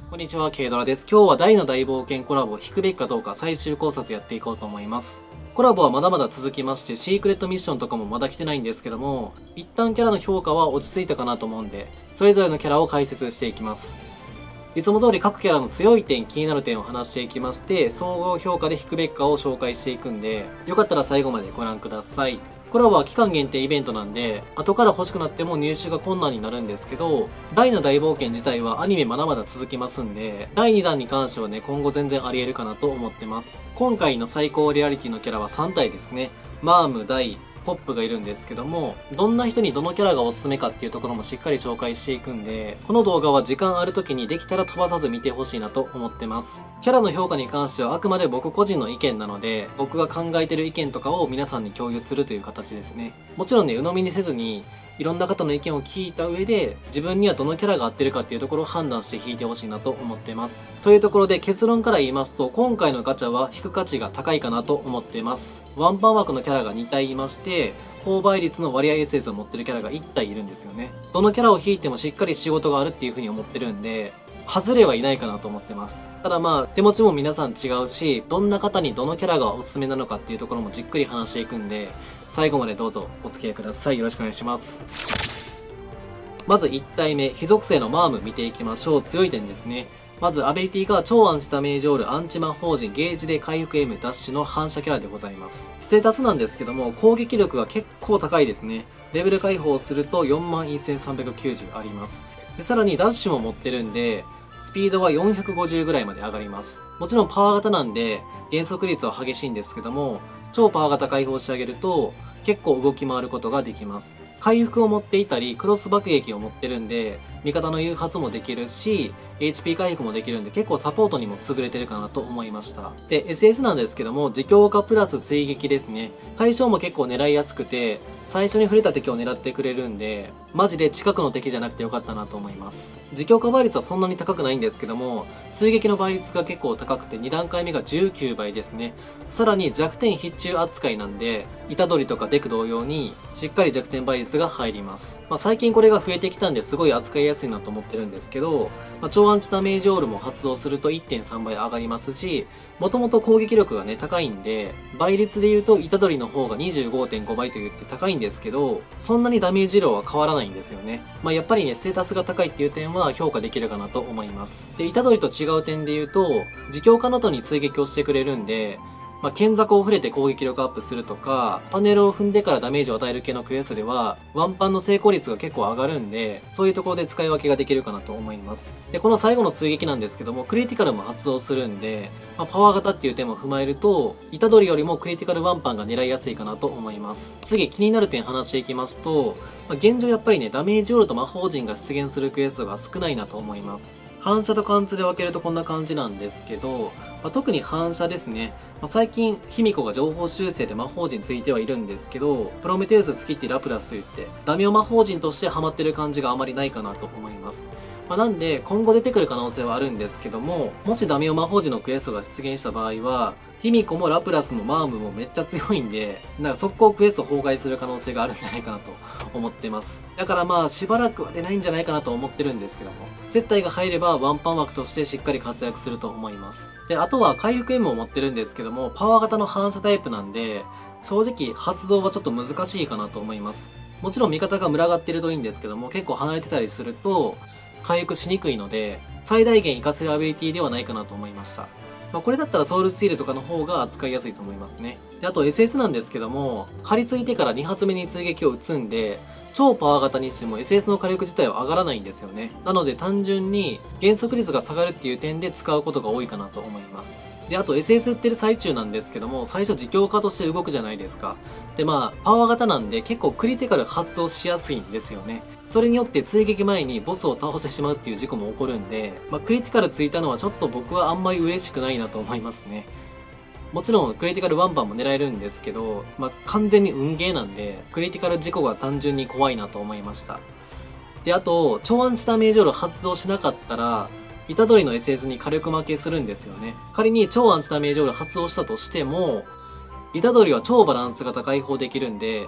こんにちは、ケイドラです。今日は大の大冒険コラボを引くべきかどうか最終考察やっていこうと思います。コラボはまだまだ続きまして、シークレットミッションとかもまだ来てないんですけども、一旦キャラの評価は落ち着いたかなと思うんで、それぞれのキャラを解説していきます。いつも通り各キャラの強い点、気になる点を話していきまして、総合評価で引くべきかを紹介していくんで、よかったら最後までご覧ください。コラボは期間限定イベントなんで、後から欲しくなっても入手が困難になるんですけど、大の大冒険自体はアニメまだまだ続きますんで、第2弾に関してはね、今後全然あり得るかなと思ってます。今回の最高レアリティのキャラは3体ですね。マーム、ダイ、ポップがいるんですけども、どんな人にどのキャラがおすすめかっていうところもしっかり紹介していくんで、この動画は時間ある時にできたら飛ばさず見てほしいなと思ってます。キャラの評価に関してはあくまで僕個人の意見なので、僕が考えてる意見とかを皆さんに共有するという形ですね。もちろんね、鵜呑みにせずに、いろんな方の意見を聞いた上で、自分にはどのキャラが合ってるかっていうところを判断して引いてほしいなと思ってます。というところで結論から言いますと、今回のガチャは引く価値が高いかなと思ってます。ワンパン枠のキャラが2体いまして、購買率の割合 SS を持ってるキャラが1体いるんですよね。どのキャラを引いてもしっかり仕事があるっていう風に思ってるんで、外れはいないかなと思ってます。ただまあ、手持ちも皆さん違うし、どんな方にどのキャラがおすすめなのかっていうところもじっくり話していくんで、最後までどうぞお付き合いください。よろしくお願いします。まず1体目、非属性のマーム見ていきましょう。強い点ですね。まずアビリティが超アンチダメージオール、アンチ魔法陣、ゲージで回復 M ダッシュの反射キャラでございます。ステータスなんですけども、攻撃力が結構高いですね。レベル解放すると 41,390 あります。で、さらにダッシュも持ってるんで、スピードは450ぐらいまで上がります。もちろんパワー型なんで、減速率は激しいんですけども、超パワー型解放してあげると、結構動き回ることができます。回復を持っていたり、クロス爆撃を持ってるんで、味方の誘発もできるし、HP 回復もできるんで結構サポートにも優れてるかなと思いました。で、SS なんですけども、自強化プラス追撃ですね。対象も結構狙いやすくて、最初に触れた敵を狙ってくれるんで、マジで近くの敵じゃなくてよかったなと思います。自強化倍率はそんなに高くないんですけども、追撃の倍率が結構高くて2段階目が19倍ですね。さらに弱点必中扱いなんで、虎杖とかデク同様に、しっかり弱点倍率が入ります。最近これが増えてきたんですごい扱いやすいなと思ってるんですけど、超アンチダメージオールも発動すると 1.3 倍上がりますし、もともと攻撃力がね、高いんで、倍率で言うと虎杖の方が 25.5 倍と言って高いんですけど、そんなにダメージ量は変わらないんですよね。やっぱりね、ステータスが高いっていう点は評価できるかなと思います。で、虎杖と違う点で言うと、自強化の後に追撃をしてくれるんで、剣雑を触れて攻撃力アップするとか、パネルを踏んでからダメージを与える系のクエストでは、ワンパンの成功率が結構上がるんで、そういうところで使い分けができるかなと思います。で、この最後の追撃なんですけども、クリティカルも発動するんで、パワー型っていう点も踏まえると、虎杖よりもクリティカルワンパンが狙いやすいかなと思います。次、気になる点話していきますと、現状やっぱりね、ダメージオールと魔法陣が出現するクエストが少ないなと思います。反射と貫通で分けるとこんな感じなんですけど、特に反射ですね。最近、卑弥呼が情報修正で魔法陣ついてはいるんですけど、プロメテウス、スキッティ、ラプラスといって、ダメオ魔法陣としてハマってる感じがあまりないかなと思います。なんで、今後出てくる可能性はあるんですけども、もしダメオ魔法陣のクエストが出現した場合は、卑弥呼もラプラスもマームもめっちゃ強いんで、速攻クエスト崩壊する可能性があるんじゃないかなと思ってます。だからしばらくは出ないんじゃないかなと思ってるんですけども、接待が入ればワンパン枠としてしっかり活躍すると思います。で、あとは回復 M を持ってるんですけども、パワー型の反射タイプなんで、正直発動はちょっと難しいかなと思います。もちろん味方が群がってるといいんですけども、結構離れてたりすると、回復しにくいので、最大限活かせるアビリティではないかなと思いました。これだったらソウルスティールとかの方が扱いやすいと思いますね。で、あと SS なんですけども、張り付いてから2発目に追撃を撃つんで、超パワー型にしても SS の火力自体は上がらないんですよね。なので単純に減速率が下がるっていう点で使うことが多いかなと思います。で、あと SS 売ってる最中なんですけども、最初自強化として動くじゃないですか。で、パワー型なんで結構クリティカル発動しやすいんですよね。それによって追撃前にボスを倒してしまうっていう事故も起こるんで、クリティカルついたのはちょっと僕はあんまり嬉しくないなと思いますね。もちろんクリティカルワンパンも狙えるんですけど、完全に運ゲーなんで、クリティカル事故が単純に怖いなと思いました。で、あと、超アンチダメージオール発動しなかったら、虎杖の SS に火力負けするんですよね。仮に超アンチダメージオール発動したとしても、虎杖は超バランス型解放できるんで、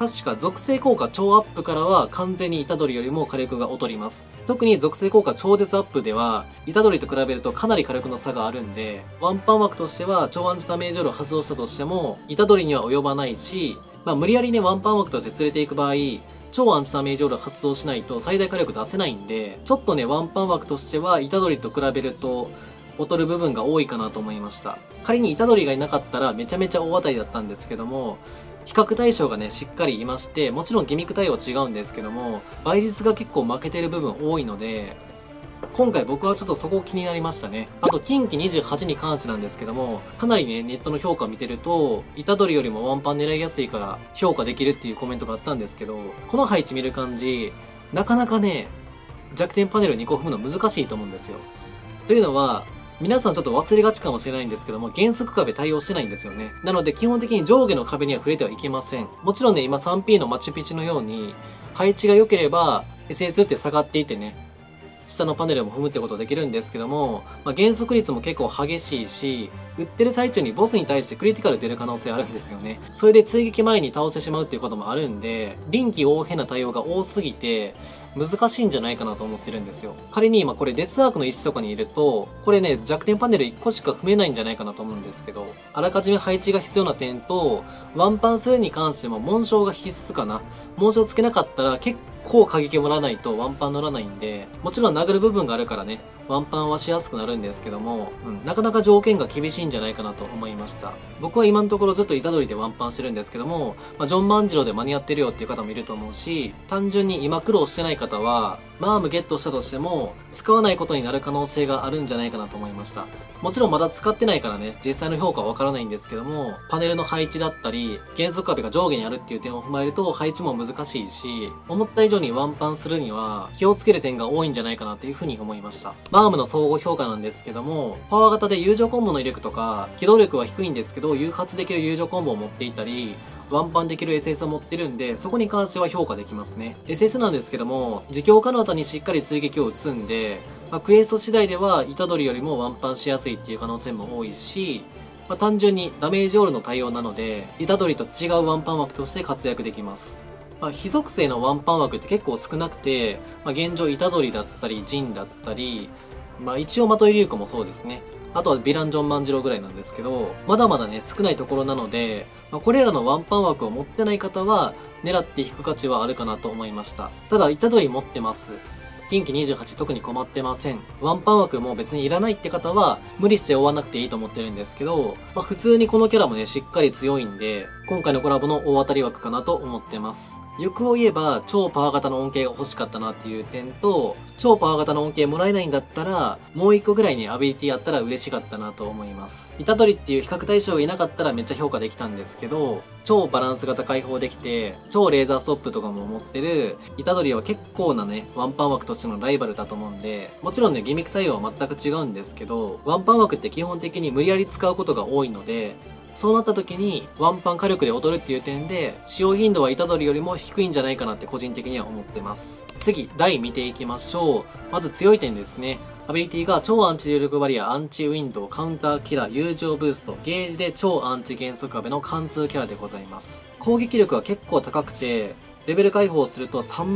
確か属性効果超アップからは完全に虎杖よりも火力が劣ります。特に属性効果超絶アップでは、虎杖と比べるとかなり火力の差があるんで、ワンパン枠としては超アンチダメージオールを発動したとしても、虎杖には及ばないし、無理やりね、ワンパン枠として連れていく場合、超アンチダメージオールを発動しないと最大火力出せないんで、ちょっとね、ワンパン枠としては、虎杖と比べると、劣る部分が多いかなと思いました。仮に虎杖がいなかったらめちゃめちゃ大当たりだったんですけども、比較対象がね、しっかりいまして、もちろんギミック対応は違うんですけども、倍率が結構負けてる部分多いので、今回僕はちょっとそこ気になりましたね。あと、近畿28に関してなんですけども、かなりね、ネットの評価を見てると、虎杖よりもワンパン狙いやすいから評価できるっていうコメントがあったんですけど、この配置見る感じ、なかなかね、弱点パネル2個踏むの難しいと思うんですよ。というのは、皆さんちょっと忘れがちかもしれないんですけども、減速壁対応してないんですよね。なので基本的に上下の壁には触れてはいけません。もちろんね、今 3P のマチュピチュのように、配置が良ければ SS って下がっていてね、下のパネルも踏むってことできるんですけども、減速率も結構激しいし、打ってる最中にボスに対してクリティカル出る可能性あるんですよね。それで追撃前に倒してしまうっていうこともあるんで、臨機応変な対応が多すぎて、難しいんじゃないかなと思ってるんですよ。仮に今これデスアークの位置とかにいると、これね、弱点パネル1個しか踏めないんじゃないかなと思うんですけど、あらかじめ配置が必要な点と、ワンパンするに関しても紋章が必須かな。紋章つけなかったら結構過激盛らないとワンパン乗らないんで、もちろん殴る部分があるからね、ワンパンはしやすくなるんですけども、なかなか条件が厳しいんじゃないかなと思いました。僕は今のところずっと虎杖でワンパンしてるんですけども、ジョン万次郎で間に合ってるよっていう方もいると思うし、単純に今苦労してない方は、マームゲットしたとしても、使わないことになる可能性があるんじゃないかなと思いました。もちろんまだ使ってないからね、実際の評価はわからないんですけども、パネルの配置だったり、減速壁が上下にあるっていう点を踏まえると、配置も難しいし、思った以上にワンパンするには、気をつける点が多いんじゃないかなっていうふうに思いました。マームの総合評価なんですけども、パワー型で友情コンボの威力とか、機動力は低いんですけど、誘発できる友情コンボを持っていたり、ワンパンできる SS を持ってるんで、そこに関しては評価できますね。SS なんですけども、自強可の後にしっかり追撃を打つんで、クエスト次第では虎杖よりもワンパンしやすいっていう可能性も多いし、単純にダメージオールの対応なので、虎杖と違うワンパン枠として活躍できます。非属性のワンパン枠って結構少なくて、現状虎杖だったり、ジンだったり、一応まとい竜子もそうですね。あとはヴィランジョン万次郎ぐらいなんですけど、まだまだね、少ないところなので、これらのワンパン枠を持ってない方は、狙って引く価値はあるかなと思いました。ただ、虎杖持ってます。近畿28特に困ってません。ワンパン枠も別にいらないって方は、無理して追わなくていいと思ってるんですけど、普通にこのキャラもね、しっかり強いんで、今回のコラボの大当たり枠かなと思ってます。欲を言えば、超パワー型の恩恵が欲しかったなっていう点と、超パワー型の恩恵もらえないんだったら、もう一個ぐらいにアビリティあったら嬉しかったなと思います。虎杖っていう比較対象がいなかったらめっちゃ評価できたんですけど、超バランス型解放できて、超レーザーストップとかも持ってる、虎杖は結構なね、ワンパン枠としてのライバルだと思うんで、もちろんね、ギミック対応は全く違うんですけど、ワンパン枠って基本的に無理やり使うことが多いので、そうなった時にワンパン火力で劣るっていう点で使用頻度は虎杖よりも低いんじゃないかなって個人的には思ってます。次、台見ていきましょう。まず強い点ですね。アビリティが超アンチ重力バリア、アンチウィンドウ、カウンターキラー、友情ブースト、ゲージで超アンチ減速壁の貫通キャラでございます。攻撃力は結構高くて、レベル解放すると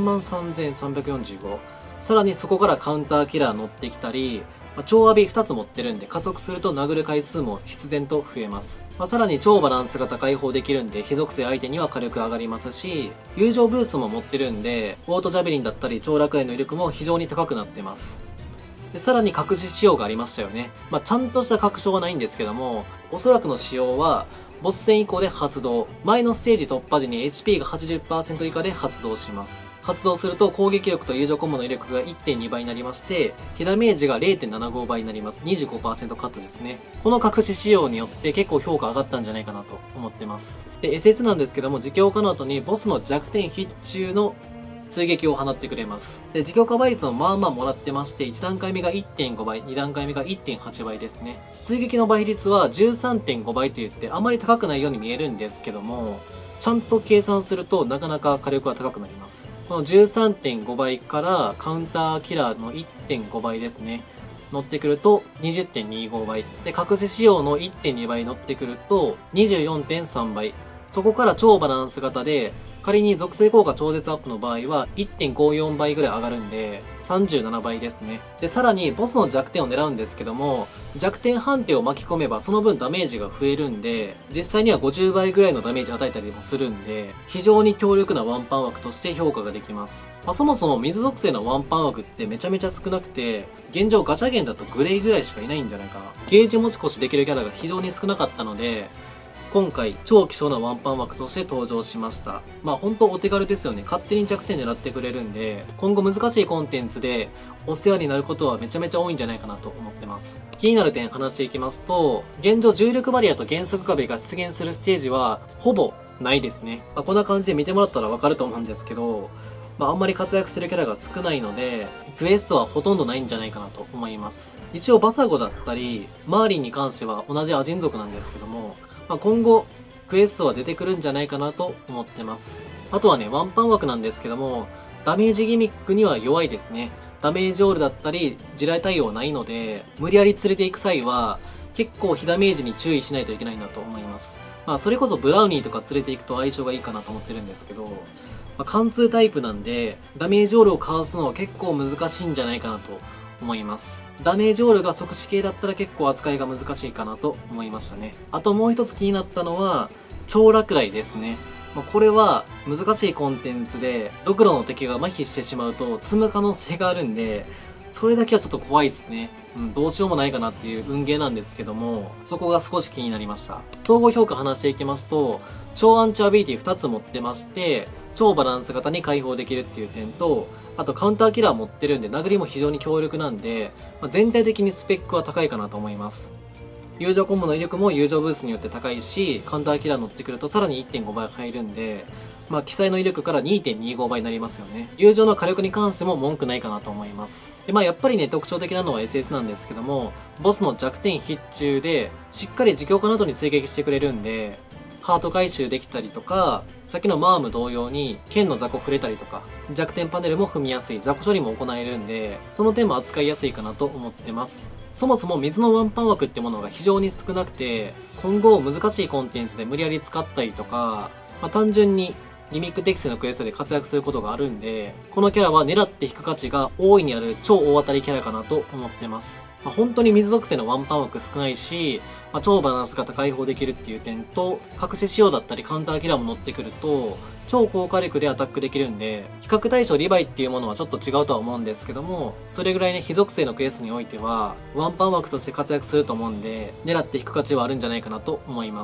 33,345。さらにそこからカウンターキラー乗ってきたり、超アビ2つ持ってるんで加速すると殴る回数も必然と増えます。さらに超バランス型解放できるんで非属性相手には火力上がりますし、友情ブーストも持ってるんで、オートジャベリンだったり超落雷の威力も非常に高くなってます。でさらに隠し仕様がありましたよね。ちゃんとした確証はないんですけども、おそらくの仕様は、ボス戦以降で発動。前のステージ突破時に HP が 80% 以下で発動します。発動すると攻撃力と友情コンボの威力が 1.2 倍になりまして、被ダメージが 0.75 倍になります。25% カットですね。この隠し仕様によって結構評価上がったんじゃないかなと思ってます。で、SS なんですけども、自強化の後にボスの弱点必中の追撃を放ってくれます。で、自強化倍率もまあまあもらってまして、1段階目が 1.5 倍、2段階目が 1.8 倍ですね。追撃の倍率は 13.5 倍と言ってあまり高くないように見えるんですけども、ちゃんと計算するとなかなか火力は高くなります。この 13.5 倍からカウンターキラーの 1.5 倍ですね。乗ってくると 20.25 倍。で、隠し仕様の 1.2 倍乗ってくると 24.3 倍。そこから超バランス型で仮に属性効果超絶アップの場合は 1.54 倍ぐらい上がるんで、37倍ですね。で、さらにボスの弱点を狙うんですけども、弱点判定を巻き込めばその分ダメージが増えるんで、実際には50倍ぐらいのダメージ与えたりもするんで、非常に強力なワンパン枠として評価ができます。そもそも水属性のワンパン枠ってめちゃめちゃ少なくて、現状ガチャゲンだとグレイぐらいしかいないんじゃないかな。ゲージ持ち越しできるキャラが非常に少なかったので、今回超希少なワンパン枠として登場しました。ほんとお手軽ですよね。勝手に弱点狙ってくれるんで、今後難しいコンテンツでお世話になることはめちゃめちゃ多いんじゃないかなと思ってます。気になる点話していきますと、現状重力バリアと減速壁が出現するステージはほぼないですね。こんな感じで見てもらったらわかると思うんですけど、あんまり活躍するキャラが少ないので、クエストはほとんどないんじゃないかなと思います。一応バサゴだったり、マーリンに関しては同じアジン族なんですけども、今後、クエストは出てくるんじゃないかなと思ってます。あとはね、ワンパン枠なんですけども、ダメージギミックには弱いですね。ダメージオールだったり、地雷対応ないので、無理やり連れて行く際は、結構非ダメージに注意しないといけないなと思います。それこそブラウニーとか連れて行くと相性がいいかなと思ってるんですけど、貫通タイプなんで、ダメージオールをかわすのは結構難しいんじゃないかなと思います。ダメージオールが即死系だったら結構扱いが難しいかなと思いましたね。あともう一つ気になったのは、超落雷ですね。これは難しいコンテンツで、ドクロの敵が麻痺してしまうと積む可能性があるんで、それだけはちょっと怖いですね。どうしようもないかなっていう運ゲーなんですけども、そこが少し気になりました。総合評価話していきますと、超アンチアビリティ2つ持ってまして、超バランス型に解放できるっていう点と、あとカウンターキラー持ってるんで殴りも非常に強力なんで、全体的にスペックは高いかなと思います。友情コンボの威力も友情ブースによって高いし、カウンターキラー乗ってくるとさらに 1.5 倍入るんで、記載の威力から 2.25 倍になりますよね。友情の火力に関しても文句ないかなと思います。で、やっぱりね、特徴的なのは SS なんですけども、ボスの弱点必中で、しっかり自強化などに追撃してくれるんで、ハート回収できたりとか、さっきのマーム同様に剣の雑魚触れたりとか、弱点パネルも踏みやすい、雑魚処理も行えるんで、その点も扱いやすいかなと思ってます。そもそも水のワンパン枠ってものが非常に少なくて、今後難しいコンテンツで無理やり使ったりとか、単純にリミック適正のクエストで活躍することがあるんで、このキャラは狙って引く価値が大いにある超大当たりキャラかなと思ってます。本当に水属性のワンパン枠少ないし、超バランス型解放できるっていう点と、隠し仕様だったりカウンターキラーも乗ってくると、超高火力でアタックできるんで、比較対象リヴァイっていうものはちょっと違うとは思うんですけども、それぐらいね、非属性のクエストにおいては、ワンパン枠として活躍すると思うんで、狙って引く価値はあるんじゃないかなと思います。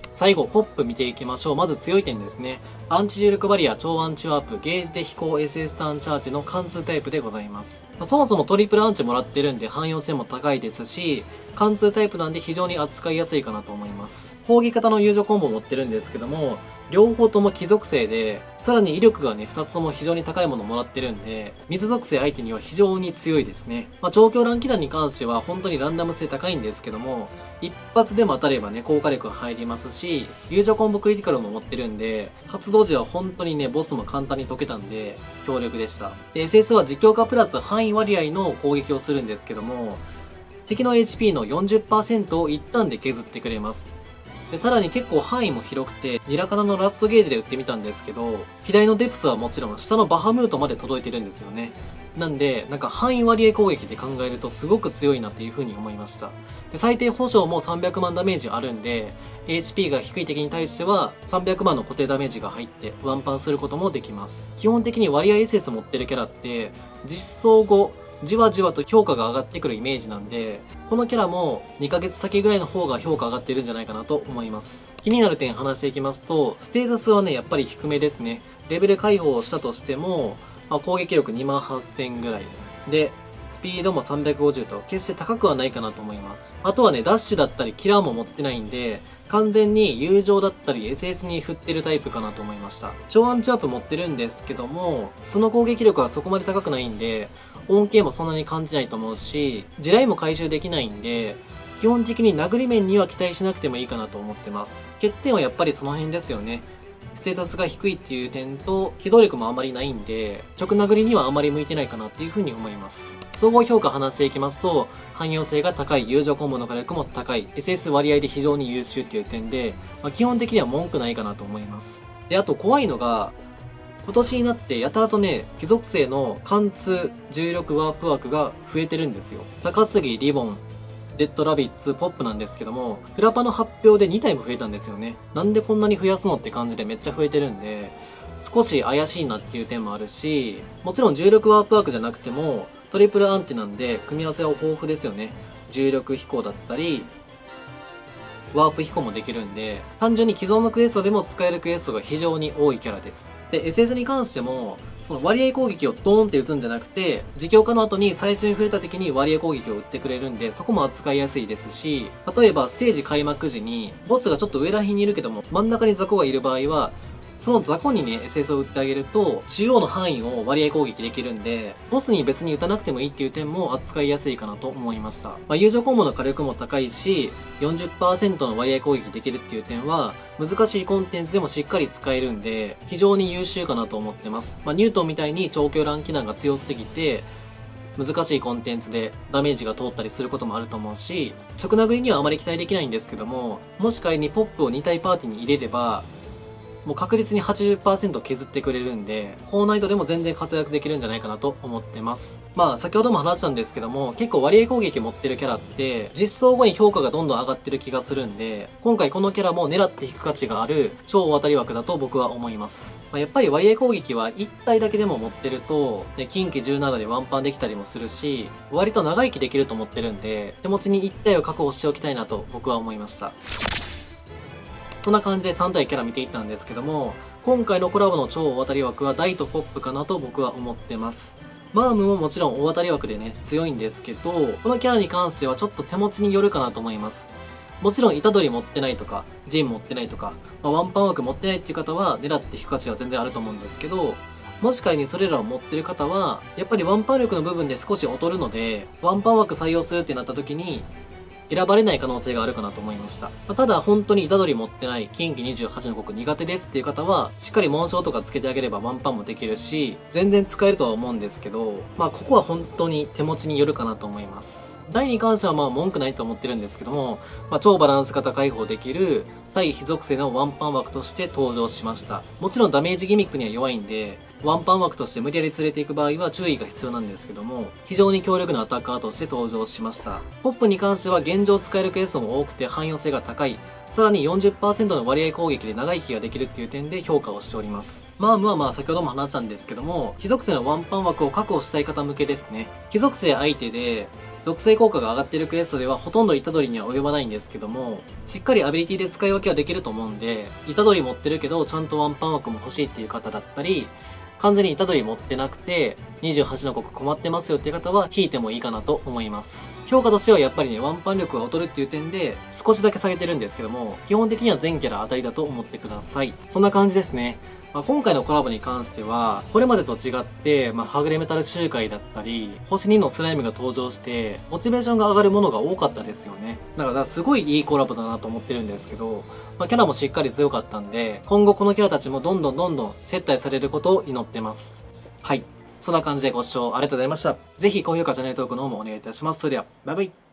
最後、ポップ見ていきましょう。まず強い点ですね。アンチ重力バリア、超アンチワープ、ゲージで飛行 SS ターンチャージの貫通タイプでございます。そもそもトリプルアンチもらってるんで汎用性も高いですし、貫通タイプなんで非常に扱いやすいかなと思います。砲撃型の友情コンボを持ってるんですけども、両方とも貴属性で、さらに威力がね、2つとも非常に高いものをもらってるんで、水属性相手には非常に強いですね。超強乱気弾に関しては本当にランダム性高いんですけども、一発でも当たればね、高火力が入りますし、友情コンボクリティカルも持ってるんで、発動時は本当にね、ボスも簡単に解けたんで、強力でした。で、SS は実況化プラス範囲割合の攻撃をするんですけども、敵の HP の 40% を一旦で削ってくれます。で、さらに結構範囲も広くて、ニラカナのラストゲージで撃ってみたんですけど、左のデプスはもちろん下のバハムートまで届いてるんですよね。なんで、範囲割合攻撃で考えるとすごく強いなっていう風に思いました。で、最低保証も300万ダメージあるんで、HP が低い敵に対しては300万の固定ダメージが入ってワンパンすることもできます。基本的に割合 SS 持ってるキャラって、実装後、じわじわと評価が上がってくるイメージなんで、このキャラも2ヶ月先ぐらいの方が評価上がってるんじゃないかなと思います。気になる点話していきますと、ステータスはね、やっぱり低めですね。レベル解放をしたとしても、攻撃力28000ぐらい。で、スピードも350と決して高くはないかなと思います。あとはね、ダッシュだったりキラーも持ってないんで、完全に友情だったり SS に振ってるタイプかなと思いました。超アンチワープ持ってるんですけども、その攻撃力はそこまで高くないんで、恩恵もそんなに感じないと思うし、地雷も回収できないんで、基本的に殴り面には期待しなくてもいいかなと思ってます。欠点はやっぱりその辺ですよね。ステータスが低いっていう点と、機動力もあまりないんで、直殴りにはあまり向いてないかなっていう風に思います。総合評価話していきますと、汎用性が高い、友情コンボの火力も高い、SS 割合で非常に優秀っていう点で、基本的には文句ないかなと思います。で、あと怖いのが、 今年になってやたらとね、貴族性の貫通、重力ワープ枠が増えてるんですよ。高杉、リボン、デッドラビッツ、ポップなんですけども、フラパの発表で2体も増えたんですよね。なんでこんなに増やすのって感じでめっちゃ増えてるんで、少し怪しいなっていう点もあるし、もちろん重力ワープ枠じゃなくても、トリプルアンチなんで、組み合わせは豊富ですよね。重力飛行だったり、ワープ飛行もできるんで、単純に既存のクエストでも使えるクエストが非常に多いキャラです。で、SS に関しても、その割合攻撃をドーンって打つんじゃなくて、自強化の後に最初に触れた敵に割合攻撃を打ってくれるんで、そこも扱いやすいですし、例えばステージ開幕時に、ボスがちょっと上ら辺にいるけども、真ん中に雑魚がいる場合は、その雑魚にね、SS を打ってあげると、中央の範囲を割合攻撃できるんで、ボスに別に打たなくてもいいっていう点も扱いやすいかなと思いました。友情コンボの火力も高いし、40% の割合攻撃できるっていう点は、難しいコンテンツでもしっかり使えるんで、非常に優秀かなと思ってます。ニュートンみたいに超強乱気弾が強すぎて、難しいコンテンツでダメージが通ったりすることもあると思うし、直殴りにはあまり期待できないんですけども、もし仮にポップを2体パーティーに入れれば、もう確実に 80% 削ってくれるんで、高難易度でも全然活躍できるんじゃないかなと思ってます。先ほども話したんですけども、結構割合攻撃持ってるキャラって、実装後に評価がどんどん上がってる気がするんで、今回このキャラも狙って引く価値がある超大当たり枠だと僕は思います。やっぱり割合攻撃は1体だけでも持ってると、近畿17でワンパンできたりもするし、割と長生きできると思ってるんで、手持ちに1体を確保しておきたいなと僕は思いました。そんな感じで3体キャラ見ていったんですけども、今回のコラボの超大当たり枠はダイとポップかなと僕は思ってます。マームももちろん大当たり枠でね、強いんですけど、このキャラに関してはちょっと手持ちによるかなと思います。もちろん、虎杖持ってないとか、ジン持ってないとか、ワンパン枠持ってないっていう方は、狙って引く価値は全然あると思うんですけど、もし仮にそれらを持ってる方は、やっぱりワンパン力の部分で少し劣るので、ワンパン枠採用するってなった時に、選ばれない可能性があるかなと思いました。ただ本当に虎杖持ってない近畿28の国苦手ですっていう方は、しっかり紋章とかつけてあげればワンパンもできるし、全然使えるとは思うんですけど、ここは本当に手持ちによるかなと思います。台に関しては文句ないと思ってるんですけども、超バランス型解放できる対非属性のワンパン枠として登場しました。もちろんダメージギミックには弱いんで、ワンパン枠として無理やり連れていく場合は注意が必要なんですけども、非常に強力なアタッカーとして登場しました。ポップに関しては現状使えるケースも多くて汎用性が高い。さらに 40% の割合攻撃で長生きができるっていう点で評価をしております。マームは先ほども話したんですけども、非属性のワンパン枠を確保したい方向けですね。非属性相手で、属性効果が上がっているクエストではほとんど虎杖には及ばないんですけども、しっかりアビリティで使い分けはできると思うんで、虎杖持ってるけどちゃんとワンパン枠も欲しいっていう方だったり、完全に虎杖持ってなくて、28の国困ってますよっていう方は引いてもいいかなと思います。評価としてはやっぱりね、ワンパン力が劣るっていう点で、少しだけ下げてるんですけども、基本的には全キャラ当たりだと思ってください。そんな感じですね。今回のコラボに関しては、これまでと違って、はぐれメタル集会だったり、星2のスライムが登場して、モチベーションが上がるものが多かったですよね。だからすごいいいコラボだなと思ってるんですけど、キャラもしっかり強かったんで、今後このキャラたちもどんどん接待されることを祈ってます。はい。そんな感じでご視聴ありがとうございました。ぜひ高評価、チャンネル登録の方もお願いいたします。それでは、バイバイ。